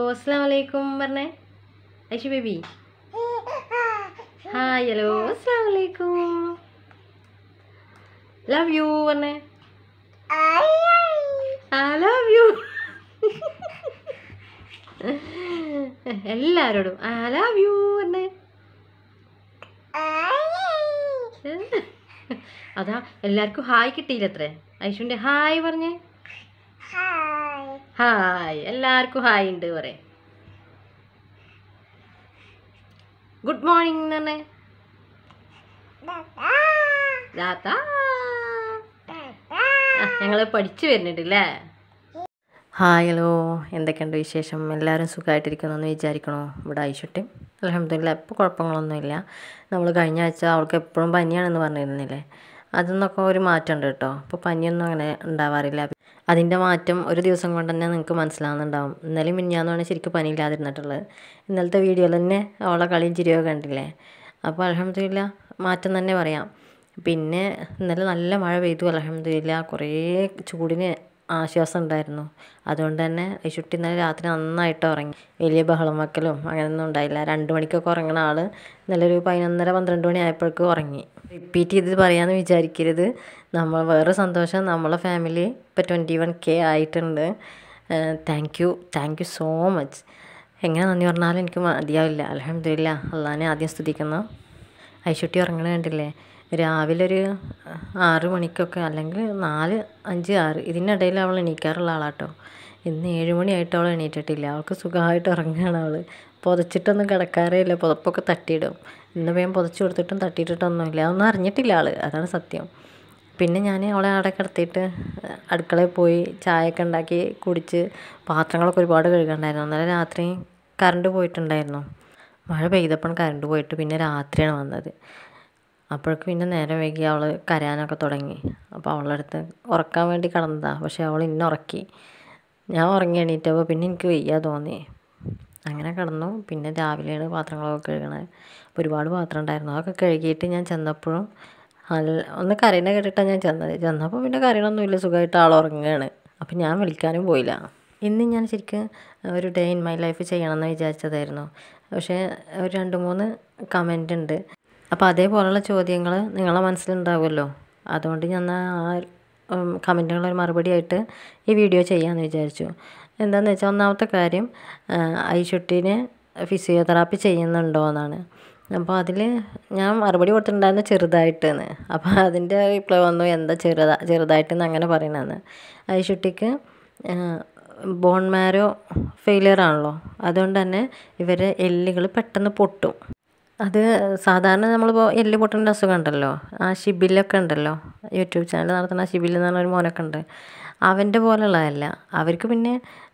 അസ്സലാമു അലൈക്കും പറഞ്ഞേ. ഐഷു ബേബി ഹായ് ഹലോ അസ്സലാമു അലൈക്കും. ലവ് യു പറഞ്ഞേ. I love you. എല്ലാരോടും ഐ ലവ് യു പറഞ്ഞേ. അതാ എല്ലാവർക്കും ഹായ് കിട്ടിയില്ലത്രേ. ഐഷുവിൻ്റെ ഹായ് പറഞ്ഞേ. ഹായ് എല്ലാവർക്കും ഹായ് ഉണ്ട് പറയേ. ഗുഡ് മോർണിംഗ് എന്ന് പറഞ്ഞേ. ഞങ്ങൾ പഠിച്ചു വരുന്നുണ്ടല്ലേ. ഹായ് ഹലോ, എന്തൊക്കെയുണ്ട് വിശേഷം? എല്ലാവരും സുഖമായിട്ടിരിക്കണമെന്ന് വിചാരിക്കണോ? ഇവിടെ ഐഷുട്ടി അൽഹംദുലില്ലാ ഇപ്പോൾ കുഴപ്പങ്ങളൊന്നുമില്ല. നമ്മൾ കഴിഞ്ഞ ആഴ്ച അവൾക്ക് എപ്പോഴും പനിയാണെന്ന് പറഞ്ഞിരുന്നില്ലേ, അതിന്നൊക്കെ ഒരു മാറ്റമുണ്ട് കേട്ടോ. അപ്പോൾ പനിയൊന്നും അങ്ങനെ ഉണ്ടാവാറില്ല. അതിൻ്റെ മാറ്റം ഒരു ദിവസം കൊണ്ട് തന്നെ നിങ്ങൾക്ക് മനസ്സിലാവുന്നുണ്ടാവും. ഇന്നലെയും മിനിഞ്ഞാന്നുമാണ് ശരിക്കും പനിയില്ലാതിരുന്നിട്ടുള്ളത്. ഇന്നലത്തെ വീഡിയോയിൽ തന്നെ അവളെ കളിയും ചിരിയൊക്കെ കണ്ടില്ലേ. അപ്പോൾ അൽഹംദുലില്ലാ മാറ്റം തന്നെ പറയാം. പിന്നെ ഇന്നലെ നല്ല മഴ പെയ്തു. അൽഹംദുലില്ലാ കുറേ ചൂടിന് ആശ്വാസം ഉണ്ടായിരുന്നു. അതുകൊണ്ട് തന്നെ ഐഷുട്ടി ഇന്നലെ രാത്രി നന്നായിട്ട് ഉറങ്ങി. വലിയ ബഹളം വയ്ക്കലും അങ്ങനെയൊന്നും ഉണ്ടായില്ല. 2 മണിക്കൊക്കെ ഉറങ്ങുന്ന ആൾ ഇന്നലെ ഒരു 11:30-12 മണി ആയപ്പോഴേക്കും ഉറങ്ങി. റിപ്പീറ്റ് ചെയ്ത് പറയാമെന്ന് വിചാരിക്കരുത്. നമ്മൾ വേറെ സന്തോഷം, നമ്മളെ ഫാമിലി ഇപ്പോൾ 21K ആയിട്ടുണ്ട്. Thank you so much. എങ്ങനെ നന്ദി പറഞ്ഞാലും എനിക്ക് മതിയാവില്ല. അൽഹംദുലില്ലാ അള്ളാനെ ആദ്യം സ്തുതിക്കുന്നു. ഐഷുട്ടി ഉറങ്ങണ കണ്ടില്ലേ. രാവിലെ ഒരു 6 മണിക്കൊക്കെ, അല്ലെങ്കിൽ 4, 5, 6 ഇതിനിടയിൽ അവൾ എണീക്കാറുള്ള ആളാട്ടോ. ഇന്ന് 7 മണിയായിട്ട് അവൾ എണീറ്റിട്ടില്ല. അവൾക്ക് സുഖമായിട്ട് ഉറങ്ങുകയാണ്. അവൾ പുതച്ചിട്ടൊന്നും കിടക്കാറേ ഇല്ല. പുതപ്പൊക്കെ തട്ടിയിടും. ഇന്ന് വേഗം പുതച്ച് കൊടുത്തിട്ടും തട്ടിയിട്ടിട്ടൊന്നുമില്ല. അതൊന്നും അറിഞ്ഞിട്ടില്ല ആൾ, അതാണ് സത്യം. പിന്നെ ഞാൻ അവളെ അവിടെ കിടത്തിയിട്ട് അടുക്കളയിൽ പോയി ചായയൊക്കെ ഉണ്ടാക്കി കുടിച്ച് പാത്രങ്ങളൊക്കെ ഒരുപാട് കഴുകണ്ടായിരുന്നു. അന്നേരം രാത്രി കറണ്ട് പോയിട്ടുണ്ടായിരുന്നു. മഴ പെയ്തപ്പോൾ കറണ്ട് പോയിട്ട് പിന്നെ രാത്രിയാണ് വന്നത്. അപ്പോഴേക്ക് പിന്നെ നേരം വൈകി അവൾ കരയാനൊക്കെ തുടങ്ങി. അപ്പോൾ അവളുടെ അടുത്ത് ഉറക്കാൻ വേണ്ടി കിടന്നതാണ്. പക്ഷേ അവൾ ഇന്നെ ഉറക്കി. ഞാൻ ഉറങ്ങി എണീറ്റപ്പോൾ പിന്നെ എനിക്ക് വയ്യ തോന്നി. അങ്ങനെ കിടന്നു. പിന്നെ രാവിലെയാണ് പാത്രങ്ങളൊക്കെ കഴുകണത്. അപ്പോൾ ഒരുപാട് പാത്രം ഉണ്ടായിരുന്നു. അതൊക്കെ കഴുകിയിട്ട് ഞാൻ ചെന്നപ്പോഴും ഒന്ന് കരയണ കേട്ടിട്ടാണ് ഞാൻ ചെന്നപ്പോൾ പിന്നെ കരയണമൊന്നുമില്ല, സുഖമായിട്ട് ആൾ ഉറങ്ങുകയാണ്. അപ്പം ഞാൻ വിളിക്കാനും പോയില്ല. ഇന്ന് ഞാൻ ശരിക്കും ഒരു ഡേ ഇൻ മൈ ലൈഫ് ചെയ്യണമെന്ന് വിചാരിച്ചതായിരുന്നു. പക്ഷേ ഒരു 2-3 കമൻ്റ് ഉണ്ട്. അപ്പോൾ അതേപോലെയുള്ള ചോദ്യങ്ങൾ നിങ്ങളുടെ മനസ്സിലുണ്ടാവുമല്ലോ. അതുകൊണ്ട് ഞാൻ ആ കമൻറ്റുകളൊരു മറുപടി ആയിട്ട് ഈ വീഡിയോ ചെയ്യാമെന്ന് വിചാരിച്ചു. എന്താണെന്ന് വെച്ചാൽ, ഒന്നാമത്തെ കാര്യം ഐഷുട്ടീനെ ഫിസിയോതെറാപ്പി ചെയ്യുന്നുണ്ടോ എന്നാണ്. അപ്പോൾ അതിൽ ഞാൻ മറുപടി കൊടുത്തിട്ടുണ്ടായിരുന്നു ചെറുതായിട്ടെന്ന്. അപ്പോൾ അതിൻ്റെ റിപ്ലൈ വന്നു, എന്താ ചെറുതായിട്ടെന്ന് അങ്ങനെ പറയണമെന്ന്. ഐഷുട്ടിക്ക് ബോൺ മാരോ ഫെയിലിയർ ആണല്ലോ. അതുകൊണ്ട് തന്നെ ഇവരെ എല്ലുകൾ പെട്ടെന്ന് പൊട്ടും. അത് സാധാരണ നമ്മളിപ്പോൾ എല്ല് പൊട്ടേണ്ട അസുഖം ഉണ്ടല്ലോ, ആ ഷിബിലൊക്കെ ഉണ്ടല്ലോ, യൂട്യൂബ് ചാനൽ നടത്തുന്ന ഷിബിൽ എന്ന് പറഞ്ഞൊരു മോനൊക്കെ ഉണ്ട്. അവൻ്റെ പോലെയുള്ളതല്ല. അവർക്ക് പിന്നെ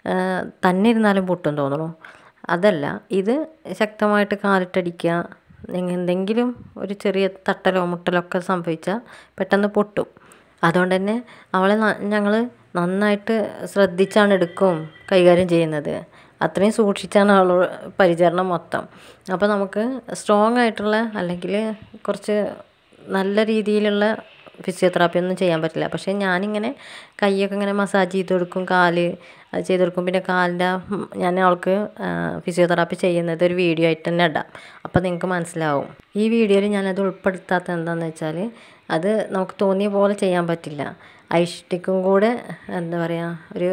തന്നെ ഇരുന്നാലും പൊട്ടും തോന്നുന്നു. അതല്ല, ഇത് ശക്തമായിട്ട് കാലിട്ടടിക്കുക, എന്തെങ്കിലും ഒരു ചെറിയ തട്ടലോ മുട്ടലോ ഒക്കെ സംഭവിച്ചാൽ പെട്ടെന്ന് പൊട്ടും. അതുകൊണ്ട് തന്നെ അവളെ ഞങ്ങൾ നന്നായിട്ട് ശ്രദ്ധിച്ചാണ് കൈകാര്യം ചെയ്യുന്നത്. അത്രയും സൂക്ഷിച്ചാണ് അവളോട് പരിചരണം മൊത്തം. അപ്പോൾ നമുക്ക് സ്ട്രോങ് ആയിട്ടുള്ള, അല്ലെങ്കിൽ കുറച്ച് നല്ല രീതിയിലുള്ള ഫിസിയോതെറാപ്പി ഒന്നും ചെയ്യാൻ പറ്റില്ല. പക്ഷേ ഞാനിങ്ങനെ കൈയൊക്കെ ഇങ്ങനെ മസാജ് ചെയ്ത് കൊടുക്കും, കാല് അത് ചെയ്ത് കൊടുക്കും. പിന്നെ കാലിൻ്റെ ഞാൻ അവൾക്ക് ഫിസിയോതെറാപ്പി ചെയ്യുന്നത് ഒരു വീഡിയോ ആയിട്ട് തന്നെ ഇടാം. അപ്പോൾ നിങ്ങൾക്ക് മനസ്സിലാവും. ഈ വീഡിയോയിൽ ഞാനത് ഉൾപ്പെടുത്താത്ത എന്താണെന്ന് വെച്ചാൽ, അത് നമുക്ക് തോന്നിയ പോലെ ചെയ്യാൻ പറ്റില്ല. ഐഷ്ടിക്കും കൂടെ എന്താ പറയുക, ഒരു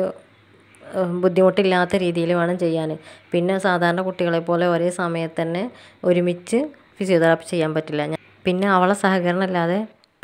ബുദ്ധിമുട്ടില്ലാത്ത രീതിയിൽ വേണം ചെയ്യാൻ. പിന്നെ സാധാരണ കുട്ടികളെ പോലെ ഒരേ സമയത്ത് തന്നെ ഒരുമിച്ച് ഫിസിയോതെറാപ്പി ചെയ്യാൻ പറ്റില്ല. പിന്നെ അവളെ സഹകരണം ഇല്ലാതെ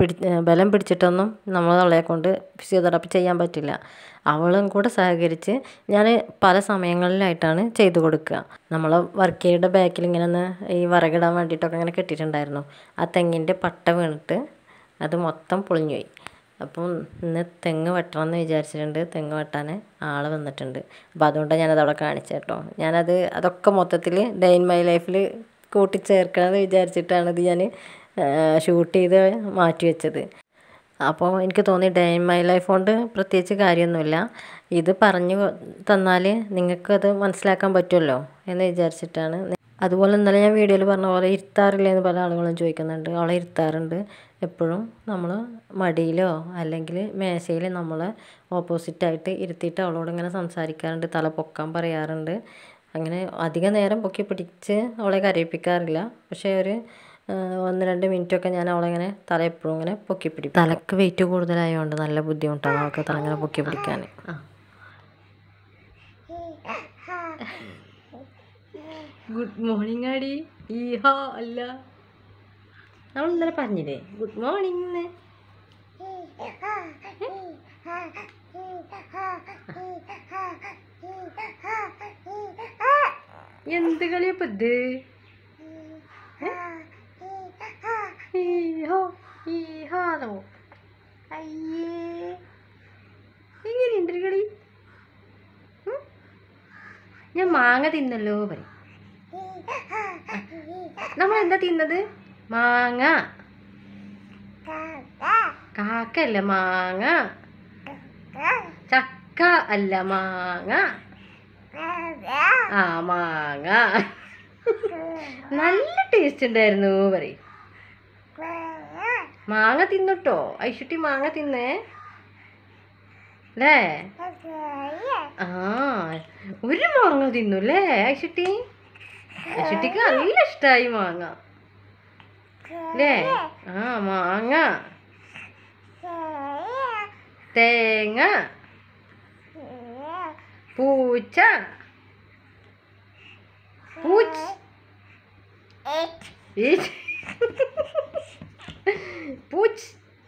ബലം പിടിച്ചിട്ടൊന്നും നമ്മളെ കൊണ്ട് ഫിസിയോതെറാപ്പി ചെയ്യാൻ പറ്റില്ല. അവളും കൂടെ സഹകരിച്ച് ഞാൻ പല സമയങ്ങളിലായിട്ടാണ് ചെയ്തു കൊടുക്കുക. നമ്മൾ വർക്ക് ഏരിയയുടെ ബാക്കിൽ ഇങ്ങനെ ഒന്ന് ഈ വിറകിടാൻ വേണ്ടിയിട്ടൊക്കെ ഇങ്ങനെ കെട്ടിയിട്ടുണ്ടായിരുന്നു. ആ തെങ്ങിൻ്റെ പട്ട വീണിട്ട് അത് മൊത്തം പൊളിഞ്ഞുപോയി. അപ്പം ഇന്ന് തെങ്ങ് വെട്ടണം എന്ന് വിചാരിച്ചിട്ടുണ്ട്. തെങ്ങ് വെട്ടാൻ ആൾ വന്നിട്ടുണ്ട്. അപ്പോൾ അതുകൊണ്ടാണ് ഞാനത് അവിടെ കാണിച്ചത് കേട്ടോ. അതൊക്കെ മൊത്തത്തിൽ ഡേ ഇൻ മൈ ലൈഫിൽ കൂട്ടിച്ചേർക്കണമെന്ന് വിചാരിച്ചിട്ടാണ് ഇത് ഞാൻ ഷൂട്ട് ചെയ്ത് മാറ്റി വെച്ചത്. അപ്പോൾ എനിക്ക് തോന്നി ഡേ ഇൻ മൈ ലൈഫ് കൊണ്ട് പ്രത്യേകിച്ച് കാര്യമൊന്നുമില്ല, ഇത് പറഞ്ഞു തന്നാൽ നിങ്ങൾക്കത് മനസ്സിലാക്കാൻ പറ്റുമല്ലോ എന്ന് വിചാരിച്ചിട്ടാണ്. അതുപോലെ ഇന്നലെ ഞാൻ വീഡിയോയിൽ പറഞ്ഞ പോലെ ഇരുത്താറില്ല എന്ന് പല ആളുകളും ചോദിക്കുന്നുണ്ട്. അവളെ ഇരുത്താറുണ്ട്. എപ്പോഴും നമ്മൾ മടിയിലോ അല്ലെങ്കിൽ മേശയിൽ നമ്മൾ ഓപ്പോസിറ്റായിട്ട് ഇരുത്തിയിട്ട് അവളോട് ഇങ്ങനെ സംസാരിക്കാറുണ്ട്, തല പൊക്കാൻ പറയാറുണ്ട്. അങ്ങനെ അധികം നേരം പൊക്കി പിടിച്ച് അവളെ കരയിപ്പിക്കാറില്ല. പക്ഷേ ഒരു 1-2 മിനിറ്റൊക്കെ ഞാൻ അവളെങ്ങനെ തല എപ്പോഴും ഇങ്ങനെ പൊക്കി പിടിക്കും. തലക്ക് വെയിറ്റ് കൂടുതലായതുകൊണ്ട് നല്ല ബുദ്ധിമുട്ടാണ് അവൾക്ക് തല ഇങ്ങനെ പൊക്കി പിടിക്കാൻ. ഗുഡ് മോർണിംഗ് ആടി. ഈഹാ അല്ല, നമ്മൾ ഇന്നലെ പറഞ്ഞില്ലേ ഗുഡ് മോർണിംഗ്. എന്ത് കളിയപ്പോ ഇത്? ഈഹാന്നോ? അയ്യേ, എങ്ങനെയുണ്ട് കളി? ഞാൻ മാങ്ങ തിന്നല്ലോ പറയും. നമ്മളെന്താ തിന്നത്? മാങ്ങ. കാക്കല്ല മാങ്ങ. ചക്ക അല്ല മാങ്ങ. ആ മാങ്ങ. നല്ല ടേസ്റ്റ് ഉണ്ടായിരുന്നു പറയും. മാങ്ങ തിന്നുട്ടോ ഐശുട്ടി, മാങ്ങ തിന്നേ അല്ലേ? ആ, ഒരു മാങ്ങ തിന്നു അല്ലേ ഐശുട്ടി? ഐശുട്ടിക്ക് നല്ല ഇഷ്ടമായി മാങ്ങ അല്ലേ? ആ മാങ്ങ, തേങ്ങ, പൂച്ച, പൂച്ച്, പൂച്ച്,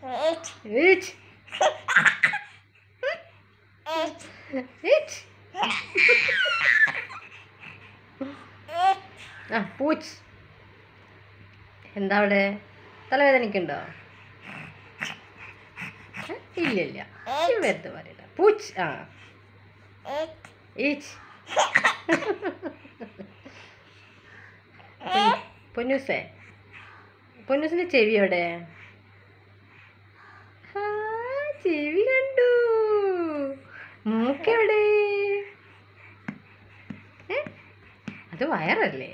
പൂച്ച്. എന്താ അവിടെ തലവേദനയ്ക്കുണ്ടോ? ഇല്ലില്ല, വെറുതെ പറയണ്ട. പൂച്ച്. ആ ഈച്ച്. പൊന്നൂസേ, പൊന്നൂസിന്റെ ചെവി എവിടെ? ചെവി കണ്ടു. മൂക്കെവിടെ? അത് വയറല്ലേ?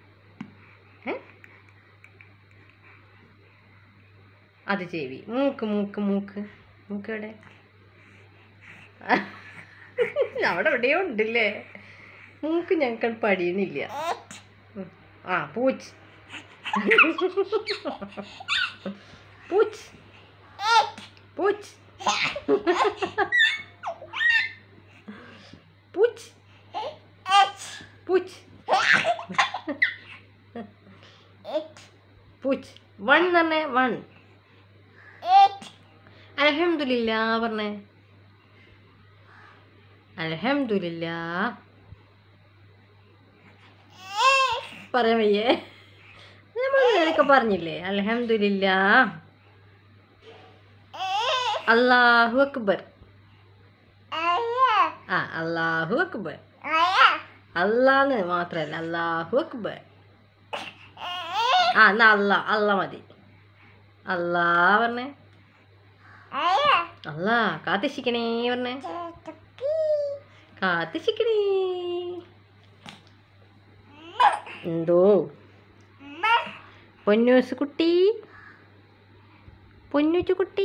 അത് ചെവി. മൂക്ക് മൂക്ക് മൂക്ക് മൂക്കെവിടെ? അവിടെ എവിടെയോ ഉണ്ടല്ലേ. മൂക്ക് ഞങ്ങൾക്ക് പടിയണില്ല. ആ പൂച്ച്. പൂച്ച് പൂച്ച് പൂച്ച് പൂച്ച് പൂച്ച്. 1 തന്നെ. 1. അൽഹംദുലില്ലാ പറഞ്ഞേ. അൽഹംദുലില്ലാ പറയാൻ വയ്യേ? നമ്മൾ ഇങ്ങനെയൊക്കെ പറഞ്ഞില്ലേ അൽഹംദുലില്ലാ. അല്ലാഹു അക്ബർ. ആ അല്ലാഹു അക്ബർ. അല്ലാന്ന് മാത്രല്ല അല്ലാഹു അക്ബർ. ആ എന്നാ അല്ല മതി. അല്ലാ പറഞ്ഞേ. അല്ലാ കാത്തിരിക്കണേ പറഞ്ഞേ. കാത്തിരിക്കണേ. എന്തോ പൊന്നൂസ് കുട്ടി, പൊന്നൂച്ചു കുട്ടി,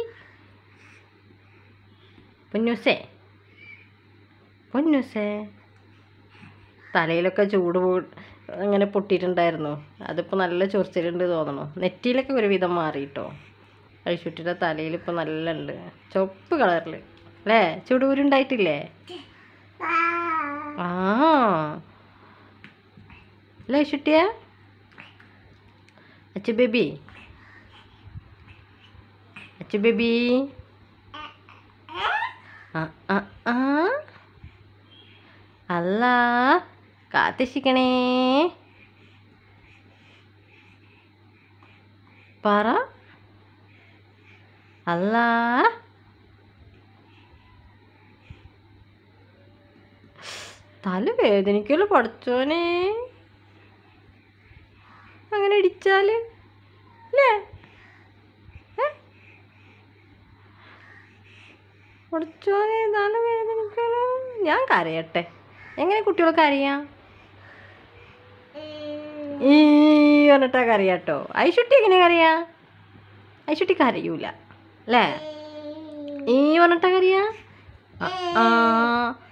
പൊന്നൂസേ, പൊന്നൂസേ. തലയിലൊക്കെ ചൂട് അങ്ങനെ പൊട്ടിയിട്ടുണ്ടായിരുന്നു. അതിപ്പോൾ നല്ല ചൊറിച്ചിലുണ്ട് തോന്നണു. നെറ്റിയിലൊക്കെ ഒരുവിധം മാറിയിട്ടോ. ഐശുട്ടിയുടെ തലയിൽ ഇപ്പോൾ നല്ല ഉണ്ട്, ചുവപ്പ് കളറിൽ അല്ലേ? ചുടൂരുണ്ടായിട്ടില്ലേ? ആ അല്ലേ ഐശുട്ടിയാ? Achu baby, Achu baby. അല്ലാ കാത്തിരിക്കണേ പറ. അല്ലാ തല വേദനിക്കല്ലോ പഠിച്ചോനെ, അങ്ങനെ ഇടിച്ചാല് അല്ലേ? പഠിച്ചോനെ തല വേദനിക്കല്ലോ. ഞാൻ കരയട്ടെ? എങ്ങനെ കുട്ടികൾ കരയാം? ഈ പറഞ്ഞിട്ടാ കരയാട്ടോ. ഐശുട്ടി എങ്ങനെ കരയാ? ഐശുട്ടി കരയൂല അല്ലേ? ഈ പറഞ്ഞിട്ടാ കരയാ? ആ